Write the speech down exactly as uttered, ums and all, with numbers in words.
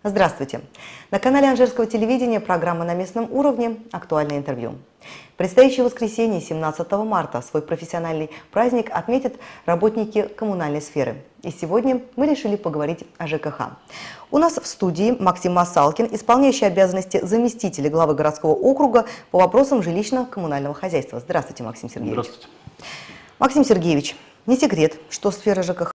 Здравствуйте! На канале Анжерского телевидения программа «На местном уровне. Актуальное интервью». В предстоящее воскресенье, семнадцатого марта, свой профессиональный праздник отметят работники коммунальной сферы. И сегодня мы решили поговорить о ЖКХ. У нас в студии Максим Масалкин, исполняющий обязанности заместителя главы городского округа по вопросам жилищно-коммунального хозяйства. Здравствуйте, Максим Сергеевич. Здравствуйте. Максим Сергеевич, не секрет, что сфера ЖКХ